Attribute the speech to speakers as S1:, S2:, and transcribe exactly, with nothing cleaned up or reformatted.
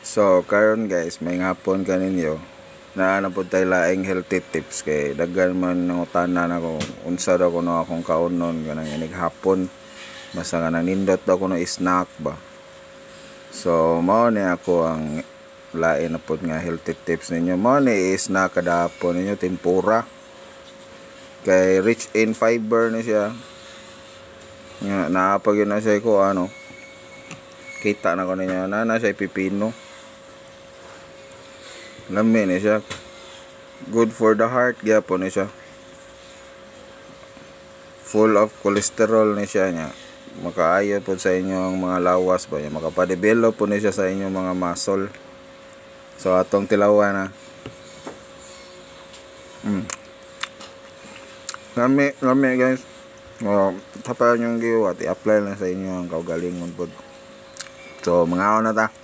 S1: So karon guys, may hapon kaninyo na na po tayo laing healthy tips kay daghan man ng utanan ako unsa daw kuno akong kaunon kanang inig hapon basta nga nindot daw kuno snack ba. So mao ni ako ang lain na po nga healthy tips ninyo. Mao ni snack kada hapon ninyo tempura kay rich in fiber ni siya. Nga naapag yun na siya ko ano kita na ko niya na na siya pipino. Lami ni siya. Good for the heart gyapon ni siya. Full of cholesterol ni siya nya. Makaayo po sa inyong mga lawas ba, makapadevelop po ni siya sa inyong mga muscle. So atong tilawan na. Mm. Lami, lami guys. Oh, tapayan yung giwat, i-apply na sa inyo ang kaugalingon po. So mga na ta.